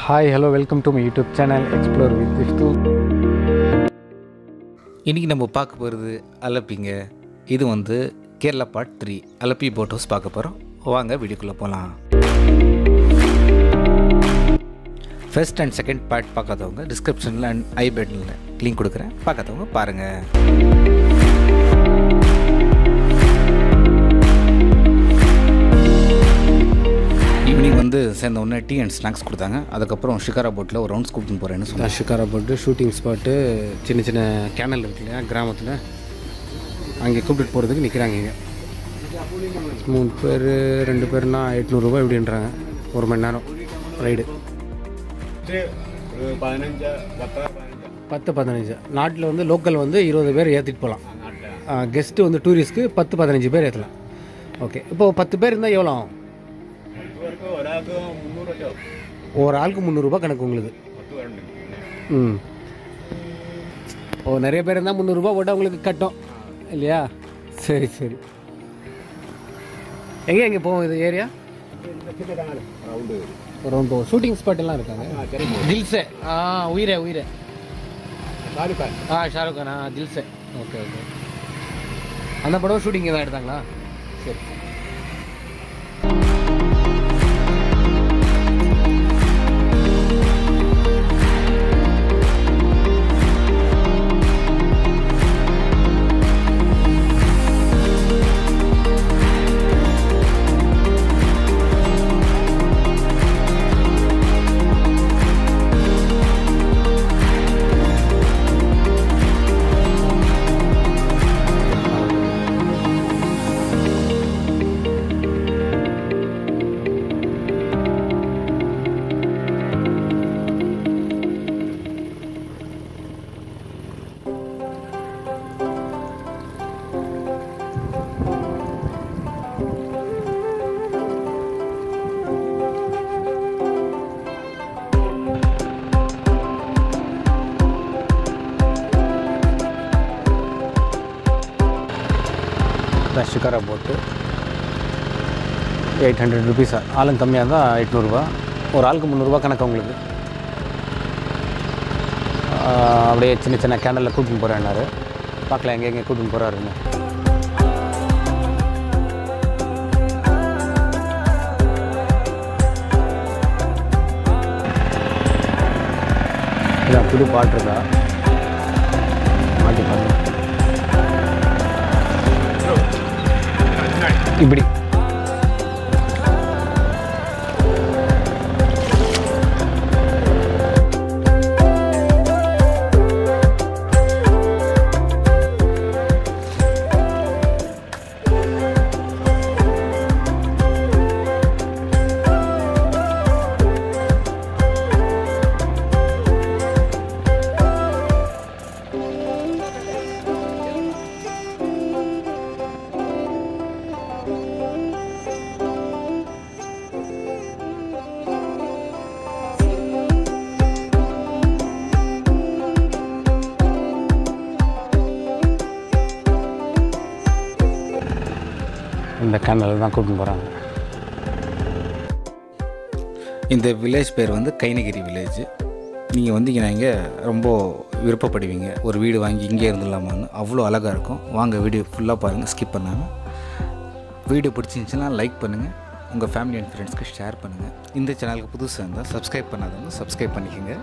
Hi, hello, welcome to my YouTube channel Explore with Vishnu. இன்றைக்கி நம்ம பார்க்க போகிறது அலப்பிங்க. இது வந்து Kerala part 3 Alleppey boat house பார்க்க போகிறோம். வாங்க வீடியோக்குள்ளே போகலாம். ஃபர்ஸ்ட் அண்ட் செகண்ட் பார்ட் பார்க்காதவங்க டிஸ்கிரிப்ஷனில் அண்ட் ஐ பட்டனில் லிங்க் கொடுக்குறேன், பார்க்காதவங்க பாருங்கள். ஈவினிங் வந்து சேர்ந்த உடனே டீ அண்ட் ஸ்நாக்ஸ் கொடுத்தாங்க. அதுக்கப்புறம் ஷிகாரா போட்டில் ஒரு ரவுண்ட்ஸ் கூப்பிட்டு போகிறேன்னு சொன்னேன். ஷிகாரா போட்டு ஷூட்டிங் ஸ்பாட்டு சின்ன சின்ன கேனல் இருக்கு இல்லையா கிராமத்தில், அங்கே கூப்பிட்டு போகிறதுக்கு நிற்கிறாங்க. இங்கே 3 பேர் 2 பேர்னா 800 ரூபாய் எப்படின்றாங்க, 1 மணி நேரம் ரைடு. 10-15 நாட்டில் வந்து லோக்கல் வந்து 20 பேர் ஏற்றிட்டு போகலாம். கெஸ்ட்டு வந்து டூரிஸ்ட்க்கு 10-15 பேர் ஏற்றலாம். ஓகே, இப்போது 10 பேர் இருந்தால் எவ்வளோ ஆகும்? ஒரு ஆளுக்கு 300 ரூபா கணக்கு உங்களுக்கு. ஓ, நிறைய பேர் இருந்தால் 300 ரூபா போட்டால் உங்களுக்கு கட்டும் இல்லையா? சரி சரி. எங்கே போவோம் இது ஏரியா? ரவுண்டு ஷூட்டிங் ஸ்பாட் எல்லாம் இருக்காங்க. தில்சே உயிரே ஷாருக் கான் தில்சே. ஓகே ஓகே, அந்த படம் ஷூட்டிங் தான் எடுத்தாங்களா? சரி. ஷிகாரா போட்டு 800 ருபீஸா, ஆளுங்க கம்மியாக இருந்தால் 800 ரூபா, ஒரு ஆளுக்கு 300 ரூபா கணக்கு உங்களுக்கு. அப்படியே சின்ன சின்ன கேண்டலில் கூட்டின்னு போகிறேன்னாரு. பார்க்கலாம் எங்கே கூட்டின்னு போகிறாருன்னு. இதான் புது பாட்டு இருக்கா மாட்டி பண்ண இப்படி. இந்த கேனலில் தான் கூட்டின்னு போகிறாங்க. இந்த வில்லேஜ் பேர் வந்து கைனகிரி வில்லேஜ். நீங்கள் வந்தீங்கன்னா இங்கே ரொம்ப விருப்பப்படுவீங்க. ஒரு வீடு வாங்கி இங்கே இருந்துடலாமான்னு, அவ்வளோ அழகாக இருக்கும். வாங்க வீடியோ ஃபுல்லாக பாருங்கள், ஸ்கிப் பண்ணாமல். வீடியோ பிடிச்சிருந்துச்சுன்னா லைக் பண்ணுங்கள், உங்கள் ஃபேமிலி அண்ட் ஃப்ரெண்ட்ஸ்க்கு ஷேர் பண்ணுங்கள். இந்த சேனலுக்கு புதுசாக இருந்தால் சப்ஸ்கிரைப் பண்ணாதவங்க சப்ஸ்கிரைப் பண்ணிக்கோங்க.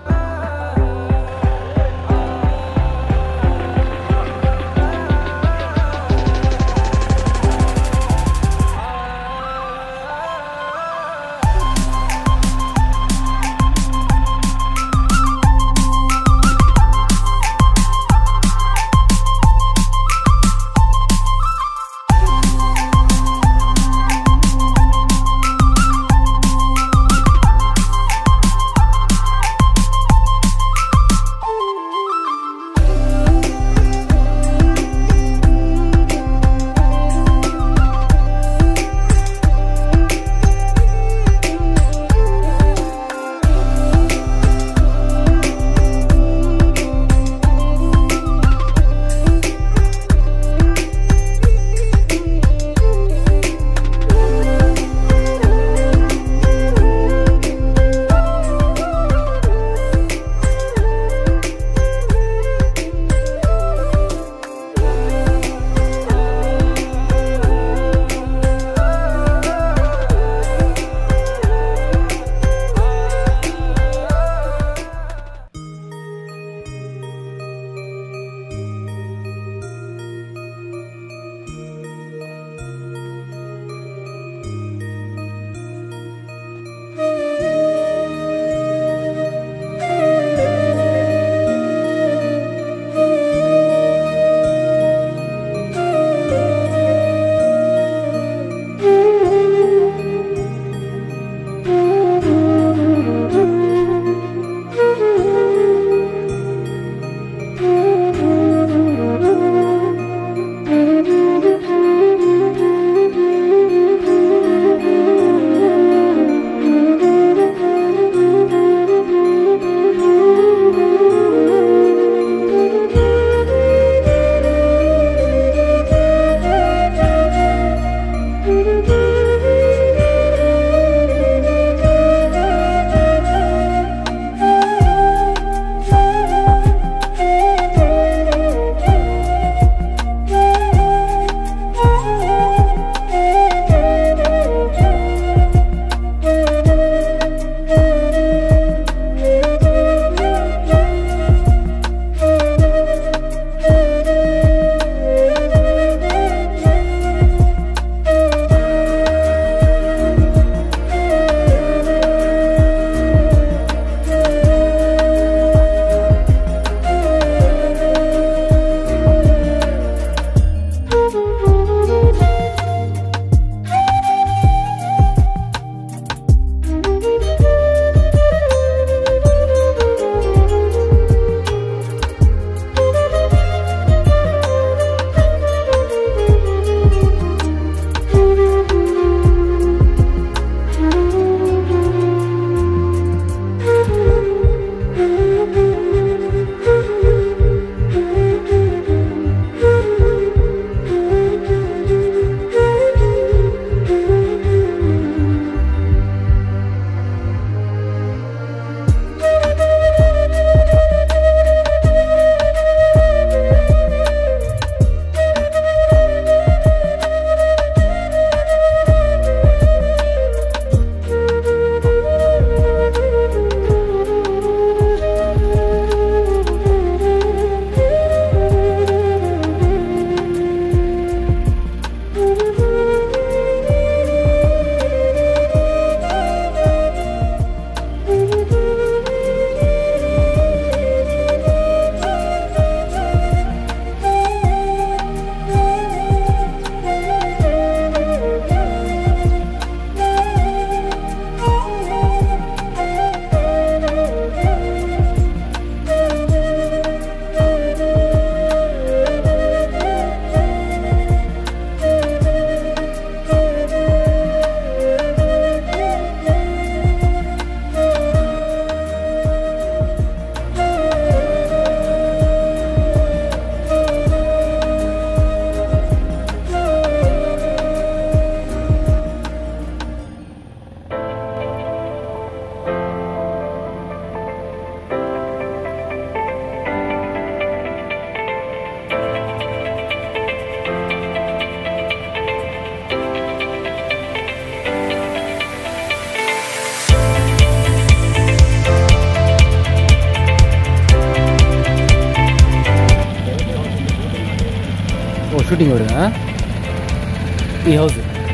ஷூட்டிங் வருங்க ಈ ಹೌಸ್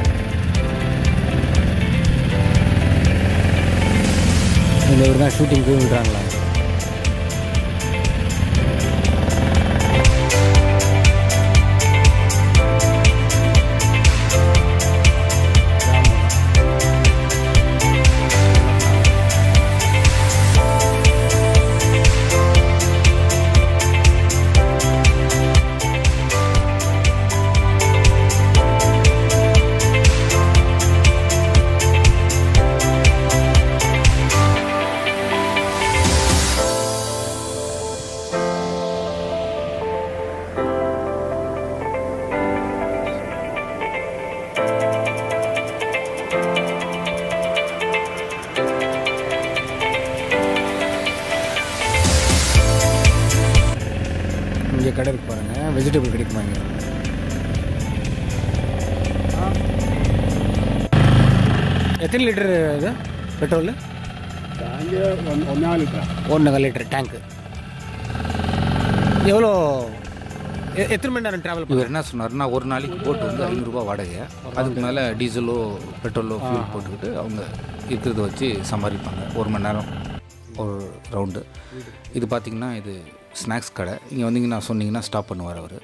இந்த ஊர் தான் ஷூட்டிங்க்கு விடுறாங்களா? இங்கே கடை இருக்கு பாருங்கள், வெஜிடபிள் கிடைக்குமா இங்கே? எத்தனை லிட்டர் இது பெட்ரோல்? Tank 1.4 litre. 1.4 லிட்டர் டேங்க்கு. எவ்வளோ எத்தனை மணி நேரம் ட்ராவல்? இவர் என்ன சொன்னார்னா, ஒரு நாளைக்கு போட்டு வந்து 500 ரூபா வாடகை, அதுக்கு மேலே டீசலோ பெட்ரோலோ ஃபியூல் போட்டுக்கிட்டு அவங்க இருக்கிறத வச்சு சம்பாதிப்பாங்க. 1 மணி நேரம் ஒரு ரவுண்டு. இது பார்த்திங்கன்னா இது ஸ்நாக்ஸ் கடை. இங்கே வந்தீங்கன்னா சொன்னீங்கன்னா ஸ்டாப் பண்ணுவார் அவர்.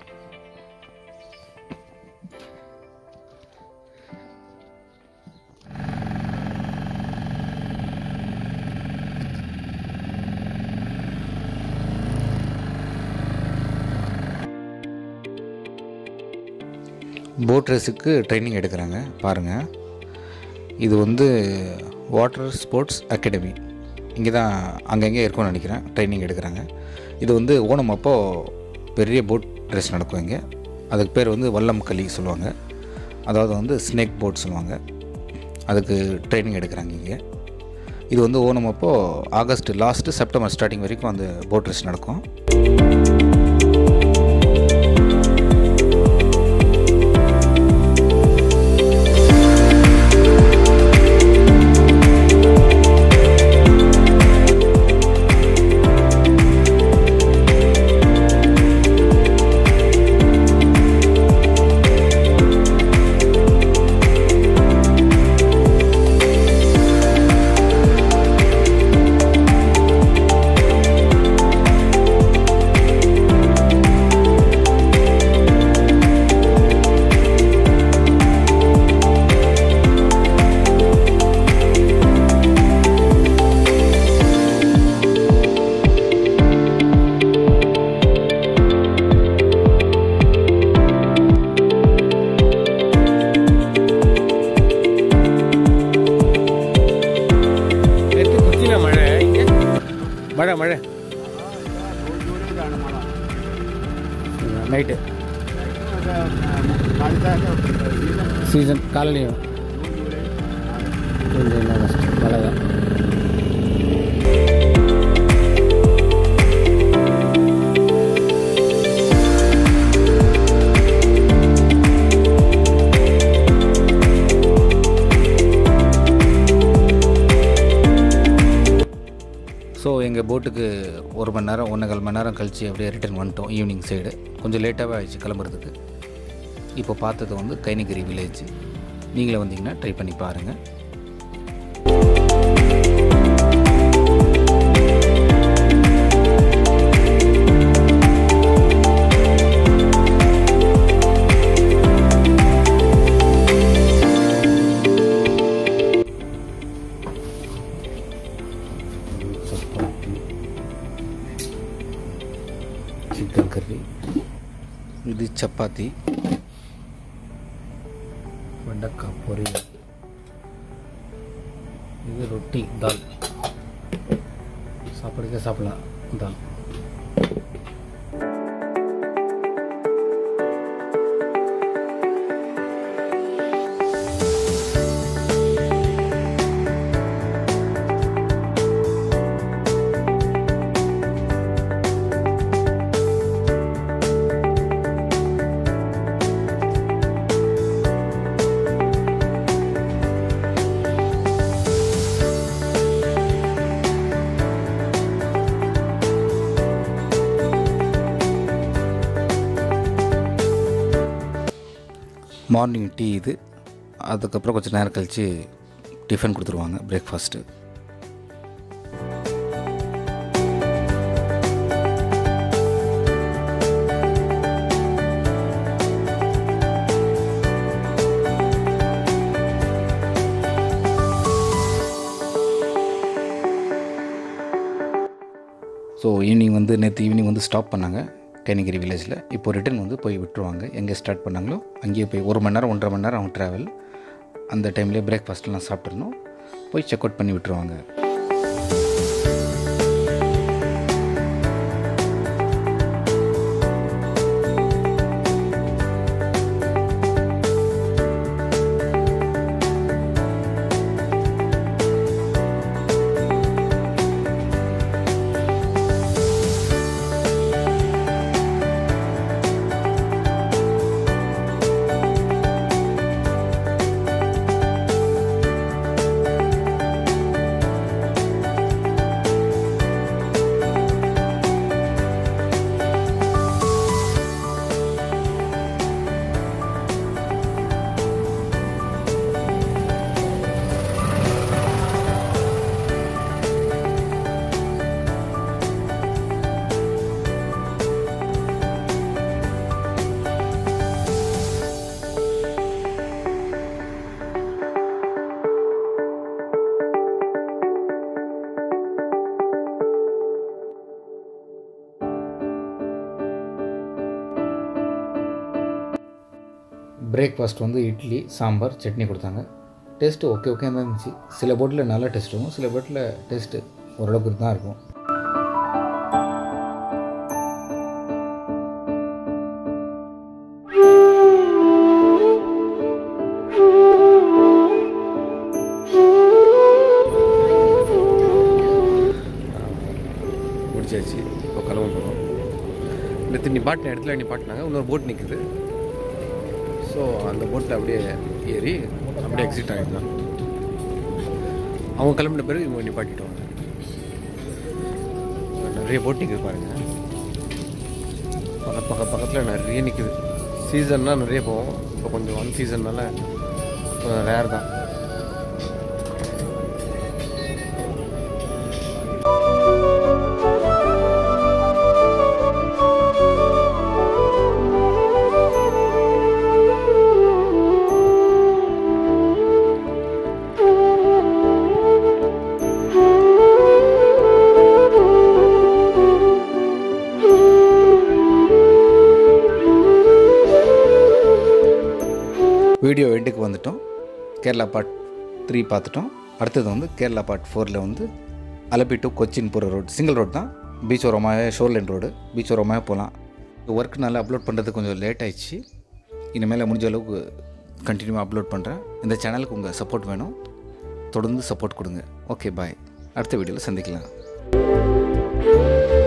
போட் ரேஸுக்கு ட்ரைனிங் எடுக்கிறாங்க பாருங்கள். இது வந்து வாட்டர் ஸ்போர்ட்ஸ் அகாடமி. இங்கே தான் அங்கங்கே இருக்கும்னு நினைக்கிறேன், ட்ரைனிங் எடுக்கிறாங்க. இது வந்து ஓணம் அப்போது பெரிய போட் ரேஸ் நடக்கும் இங்கே. அதுக்கு பேர் வந்து வல்லம் களி சொல்லுவாங்க, அதாவது வந்து ஸ்னேக் போட் சொல்லுவாங்க. அதுக்கு ட்ரைனிங் எடுக்கிறாங்க இங்கே. இது வந்து ஓணம் அப்போது ஆகஸ்ட் லாஸ்ட்டு செப்டம்பர் ஸ்டார்டிங் வரைக்கும் அந்த போட் ரேஸ் நடக்கும். மழை மழை நைட்டு சீசன் காலனியும் மழை தான். ஸோ எங்கள் போட்டுக்கு 1 மணி நேரம் 1.25 மணி நேரம் கழித்து அப்படியே ரிட்டர்ன் வந்துட்டோம். ஈவினிங் சைடு கொஞ்சம் லேட்டாகவே ஆயிடுச்சு கிளம்புறதுக்கு. இப்போ பார்த்தது வந்து கைனகிரி வில்லேஜ். நீங்களே வந்தீங்கன்னா ட்ரை பண்ணி பாருங்கள். சிக்கன் கறி, இது சப்பாத்தி, வெண்டைக்காய் பொரியல், இது ரொட்டி, தால். சாப்பிடுறதுக்கே சாப்பிடலாம் தால். மார்னிங் டீ இது. அதுக்கப்புறம் கொஞ்சம் நேரம் கழித்து டிஃபன் கொடுத்துருவாங்க, பிரேக்ஃபாஸ்ட்டு. ஸோ ஈவினிங் வந்து நேற்று ஈவினிங் வந்து ஸ்டாப் பண்ணாங்க கைனகிரி வில்லேஜில். இப்போ ரிட்டன் வந்து போய் விட்டுருவாங்க. எங்கே ஸ்டார்ட் பண்ணாங்களோ அங்கேயே போய் 1 மணி நேரம் 1.5 மணி நேரம் அவங்க ட்ராவல். அந்த டைம்லேயே பிரேக்ஃபாஸ்ட்லாம் சாப்பிட்றணும், போய் செக் அவுட் பண்ணி விட்டுருவாங்க. பிரேக்ஃபாஸ்ட் வந்து இட்லி, சாம்பார், சட்னி கொடுத்தாங்க. டேஸ்ட்டு ஓகே தான் இருந்துச்சு. சில போட்டில் நல்லா டேஸ்ட் இருக்கும், சில போட்டில் டேஸ்ட்டு ஓரளவுக்கு தான் இருக்கும். முடிச்சாச்சு, இப்போ கிளம்ப போகிறோம். நேற்று நிப்பாட்டின இடத்துல நிப்பாட்டினாங்க, இன்னொரு போட் நிற்குது. ஸோ அந்த போட்டில் அப்படியே ஏறி அப்படியே எக்ஸிட் ஆகிடலாம். அவங்க கிளம்பின பிறகு இவங்க நிப்பாட்டிடுவாங்க. நிறைய போட் நிற்குது பாருங்கள், பக்கத்தில் நிறைய நிற்குது. சீசன்னா நிறைய போவோம், இப்போ கொஞ்சம் அன்சீசன்னால ரேர் தான். வீடியோ எண்டுக்கு வந்துட்டோம். கேரளா பார்ட் 3 பார்த்துட்டோம். அடுத்தது வந்து கேரளா பார்ட் 4ல் வந்து அலப்பி டு கொச்சின் போகிற ரோடு, சிங்கிள் ரோடு தான். பீச் ஓரமாக ஷோர்லைன் ரோடு, பீச் ஓரமாக போகலாம். ஒர்க்குனால அப்லோட் பண்ணுறது கொஞ்சம் லேட் ஆயிடுச்சு. இனிமேல் முடிஞ்ச அளவுக்கு கண்டினியூவாக அப்லோட் பண்ணுறேன். இந்த சேனலுக்கு உங்கள் சப்போர்ட் வேணும், தொடர்ந்து சப்போர்ட் கொடுங்க. Okay, bye. அடுத்த வீடியோவில் சந்திக்கலாம்.